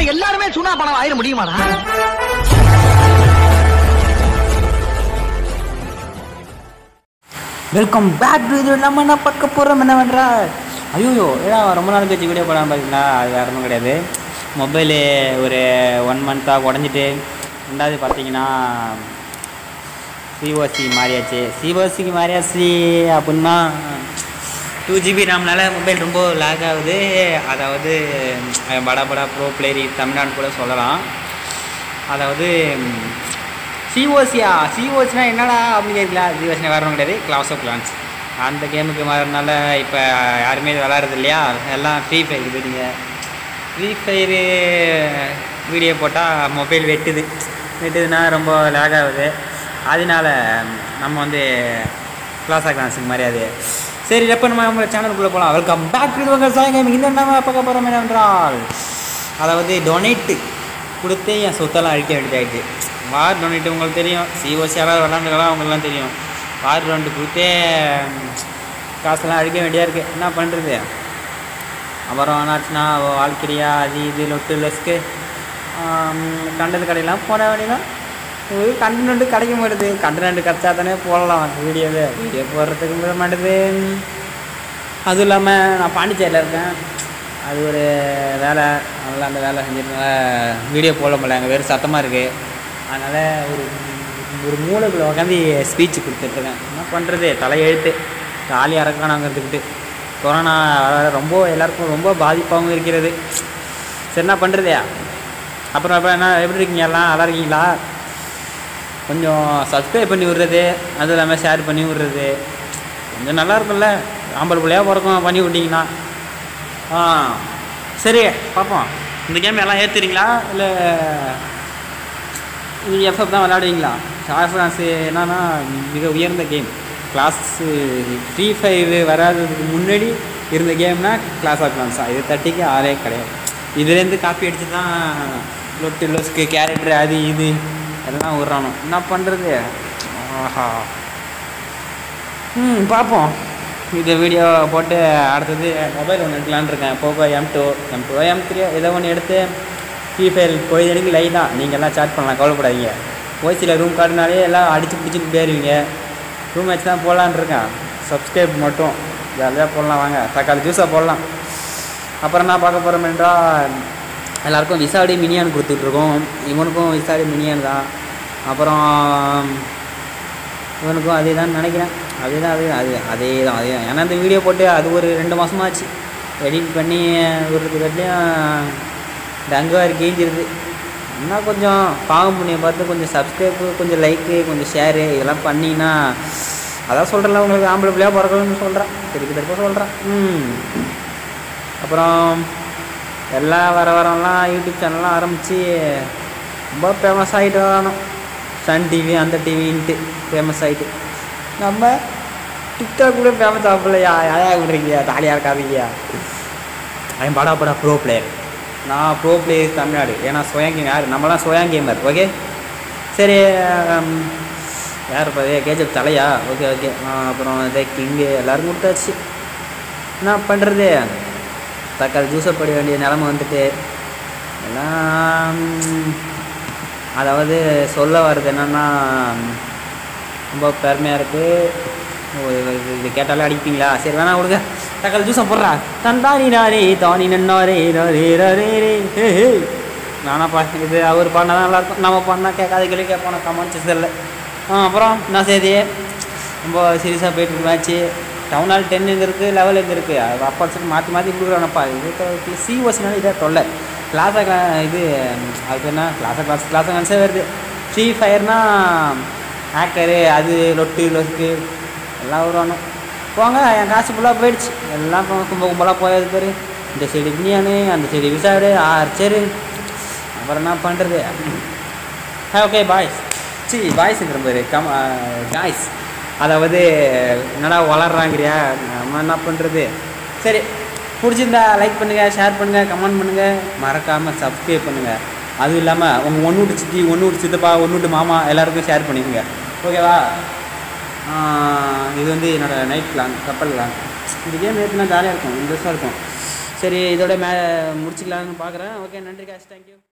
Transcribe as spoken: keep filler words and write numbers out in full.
எல்லாருமே சுனா பணம் ஆயிர முடியுமாடா? வெல்கம் பேக் டு இது. நம்ம என்ன பார்க்க போகிறோம் என்னவென்றால், ஐயோ ஏன்னா ரொம்ப நாள் கழிச்சு வீடியோ போடாமல் பார்த்தீங்களா, அது வேறு ஒன்றும் கிடையாது. மொபைலு ஒரு ஒன் மந்த்தாக உடஞ்சிட்டு, ரெண்டாவது பார்த்தீங்கன்னா சிஓசி மாறியாச்சு. சிஓசிக்கு மாறியாச்சு அப்படின்னா டூ ஜிபி ரேம்னால மொபைல் ரொம்ப லேக் ஆகுது. அதாவது படா படா ப்ரோ பிளேயர் தமிழ்நாடு கூட சொல்லலாம். அதாவது சிஓசியா சிஓசினா என்னடா அப்படின்னு கேட்கலாம். சிஓசினா வேறு ஒன்றும் கிடையாது, கிளாஸ் ஆஃப் கிளான்ஸ். அந்த கேமுக்கு மாறினால இப்போ யாருமே இது விளாட்றது இல்லையா, எல்லாம் ஃப்ரீ ஃபயருக்கு போயிட்டீங்க. ஃப்ரீ ஃபயரு வீடியோ போட்டால் மொபைல் வெட்டுது. வெட்டுதுன்னா ரொம்ப லேக் ஆகுது. அதனால நம்ம வந்து கிளாஸ் ஆஃப் கிளான்ஸுக்கு மரியாதை. சரி, எப்போ நம்ம நம்ம சேனலுக்குள்ளே போகலாம். வெல்கம் பேக் டு உங்கள் சாய் கேமிங். இந்த நம்ம பார்க்க போகிறோம் என்னவென்றால், அதாவது டொனேட்டு கொடுத்து என் சொத்தெல்லாம் அழிக்க வேண்டியதாகிடுச்சு. வார் டொனேட்டு உங்களுக்கு தெரியும், சிஓசி யாராவது விளாண்டுக்கலாம் அவங்களுக்குலாம் தெரியும். வார் டொனேட்டு கொடுத்தே காசெல்லாம் அழிக்க வேண்டியதாக இருக்குது. என்ன பண்ணுறது? அப்புறம் என்னாச்சுன்னா வாழ்க்கையா அது இது லொட்டு லொஸ்க்கு கண்டது கடையெல்லாம் போன வேண்டியதான். ஒரு கண்டென்ட்டு கிடைக்க மாட்டுது. கண்டென்ட் கிடச்சா தானே போடலாம் வீடியோவே. வீடியோ போடுறதுக்கு முடிய மாட்டுது. அதுவும் இல்லாமல் நான் பாண்டிச்சேரியில் இருக்கேன். அது ஒரு வேலை, அதனால் அந்த வேலை செஞ்சதுனால வீடியோ போட முடியல. அங்கே வேறு சத்தமாக இருக்குது. அதனால் ஒரு ஒரு மூளைக்குள்ளே உட்காந்து ஸ்பீச் கொடுத்துட்ருக்கேன். என்ன பண்ணுறது? தலையெழுத்து ஜாலியாக இருக்கலாம். நாங்கள் இருந்துக்கிட்டு கொரோனா ரொம்ப எல்லாருக்கும் ரொம்ப பாதிப்பாகவும் இருக்கிறது. சரி, என்ன பண்ணுறது? அப்புறம் அப்புறம் என்ன எப்படி இருக்கீங்க? எல்லாம் நல்லா இருக்கீங்களா? கொஞ்சம் சப்ஸ்கிரைப் பண்ணி விட்றது, அதுவும் இல்லாமல் ஷேர் பண்ணி விட்றது கொஞ்சம் நல்லா இருக்கும்ல. ஆம்பல் பிள்ளையாக பிறக்கும் பண்ணி விட்டிங்கன்னா. ஆ சரி, பார்ப்போம். இந்த கேம் எல்லாம் ஏற்றுறீங்களா இல்லை நீங்கள் எஃப்எஃப் தான் விளையாடுவீங்களா? கிளாஸ் கிளாஸு என்னன்னா மிக உயர்ந்த கேம். கிளாஸு ஃப்ரீ ஃபயர் வராததுக்கு முன்னாடி இருந்த கேம்னா கிளாஸ் ஆஃப் கிளான்ஸா. இது தட்டிக்கு ஆளே கிடையாது. இதுலேருந்து காப்பி அடித்து தான் லொட்டு லொஸ்க்கு கேரக்டரு அது இது எல்லாம் விட்றானோ. என்ன பண்ணுறது? ஆஹா, ம் பார்ப்போம். இந்த வீடியோ போட்டு அடுத்தது மொபைல் ஒன்று எடுக்கலான்னு இருக்கேன். Poco M two M two M three ஏதோ ஒன்று எடுத்து ஃப்ரீ ஃபயர் போய் எனக்கு லைட்டாக நீங்கள் எல்லாம் சாட் பண்ணலாம், கவலைப்படாதீங்க. ஓசியில் ரூம் கார்டுனாலே எல்லாம் அடித்து பிடிச்சிட்டு போயிருவீங்க. ரூம் மேட்ச் தான் போடலான்னு இருக்கேன். சப்ஸ்கிரைப் மட்டும் ஜாலியாக போடலாம். வாங்க, தக்காளி ஜூஸாக போடலாம். அப்புறம் என்ன பார்க்க போகிறோம் என்றால், எல்லாேருக்கும் விசாடி மினியான் கொடுத்துட்ருக்கோம். இவனுக்கும் விசாடி மினியான் தான். அப்புறம் இவனுக்கும் அதே தான் நினைக்கிறேன். அதே தான் அது அது அதே தான் அதே தான் ஏன்னா இந்த வீடியோ போட்டு அது ஒரு ரெண்டு மாதமாச்சு எடிட் பண்ணி விடுறது கட்டிலையும் டங்குவாரி கீஞ்சிருது. இன்னும் கொஞ்சம் பாவம் புண்ணியம் பார்த்து கொஞ்சம் சப்ஸ்கிரைப்பு, கொஞ்சம் லைக்கு, கொஞ்சம் ஷேரு இதெல்லாம் பண்ணிங்கன்னா, அதான் சொல்கிறேன்ல உங்களுக்கு ஆம்பளை பிள்ளையாக பிறக்கணும்னு சொல்கிறேன். திருப்பி திருப்ப சொல்கிறேன். ம் அப்புறம் எல்லாம் வர வரலாம் யூடியூப் சேனல்லாம் ஆரம்பித்து ரொம்ப ஃபேமஸ் ஆகிட்டு வரணும். சன் டிவி அந்த டிவின்ட்டு ஃபேமஸ் ஆகிட்டு, நம்ம டிக்டாக் கூட ஃபேமஸ் ஆகலையா? யாரையா விட்றீங்க? ஜாலியாக இருக்காதீங்க. அவன் படா படா ப்ரோ பிளேயர். நான் ப்ரோ பிளேயர் தமிழ்நாடு. ஏன்னா சோயா கேம் யார்? நம்மளாம் சோயா கேமர். ஓகே சரி. யார் இப்போ கேஜப் தலையா? Okay okay. அப்புறம் இதே கிங்கு எல்லோரும் கொடுத்தாச்சு. என்ன பண்ணுறது? தக்காளி ஜூஸை படி வேண்டிய நிலமை வந்துட்டு எல்லாம். அதாவது சொல்ல வர்றது என்னென்னா, ரொம்ப பெருமையாக இருக்குது. இது கேட்டாலே அடிப்பீங்களா? சரி வேணா கொடுங்க. தக்காளி ஜூஸை போடுறா. தந்தாரி நாரே தானி நன்னாரே ரே ரே ரே ஹே. நானாப்பா இது அவர் பாடினா தான் நல்லாயிருக்கும். நம்ம பாடினா கேட்காத கேள்வி கேட்போம். கமெண்ட்ஸ் இல்லை. ஆ அப்புறம் என்ன செய்தி? ரொம்ப சீரியஸாக போயிட்டு மேட்ச்சு. டவுன் ஹால் டென் எங்கே இருக்குது, லெவல் எங்கே இருக்குது? அது அப்பா சொல்லி மாற்றி மாற்றி கொடுக்குறானப்பா. இது சிஓசினால இதாக தொல்லை. கிளாஸாக கிளா இது அதுக்கு என்ன கிளாஸாக கிளாஸ் கிளாஸாக கிளாஸே வருது. ஃப்ரீ ஃபயர்னால் ஹேக்கரு அது லொட்டு லொஸ்க்கு எல்லாம் வருவானோ. போங்க, என் காசு ஃபுல்லாக போயிடுச்சு. எல்லாம் கும்ப கும்பலாக போயாது பேர். இந்த சைடு பினியானு, அந்த சைடு விசாடு ஆர்ச்சரு. அப்புறம் என்ன பண்ணுறது? Okay boys. சி பாய்ஸுங்கிற பேர் கம் காய்ஸ். அதாவது என்னடா வளர்றாங்கிறியா? நம்ம என்ன பண்ணுறது? சரி, பிடிச்சிருந்தா லைக் பண்ணுங்கள், ஷேர் பண்ணுங்கள், கமெண்ட் பண்ணுங்கள், மறக்காமல் சப்ஸ்கிரைப் பண்ணுங்கள். அதுவும் இல்லாமல் உங்கள் ஒன்று விட்டு சித்தி, ஒன்று விட்டு சித்தப்பா, ஒன்று விட்டு மாமா எல்லாருக்கும் ஷேர் பண்ணிக்கோங்க. ஓகேவா? இது வந்து என்னோடய நைட் பிளான், கப்பல் பிளான். இந்த கேம் ஏற்றுனா ஜாலியாக இருக்கும், இன்ட்ரெஸ்ட்டாக இருக்கும். சரி இதோட மே முடிச்சிக்கலான்னு பார்க்குறேன். ஓகே, நன்றி காஷ், தேங்க்யூ.